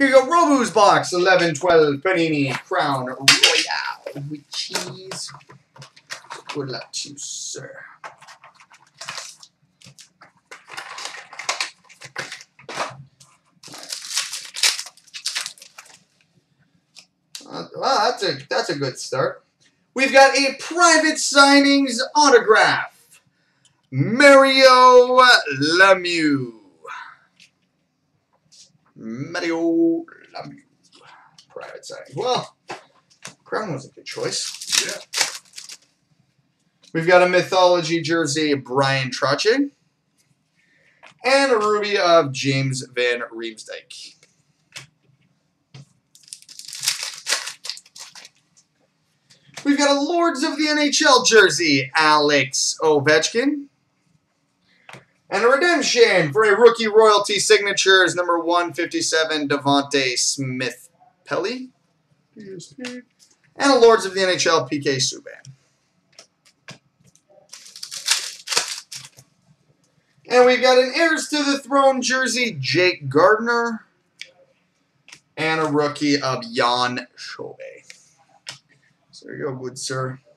Here you go, Robu's box, 11/12 Panini Crown Royale with cheese. Good luck to you, sir. Well, that's a good start. We've got a private signings autograph. Mario Lemieux. Mario Lemieux. Private signing. Well, Crown was a good choice. Yeah. We've got a Mythology jersey, Brian Trottier. And a Ruby of James Van Riemsdyk. We've got a Lords of the NHL jersey, Alex Ovechkin. And a redemption for a rookie royalty signatures, number 157, Devontae Smith-Pelly. And a Lords of the NHL, PK Subban. And we've got an Heirs to the Throne jersey, Jake Gardiner. And a rookie of Jan Schobbe. So there you go, good sir.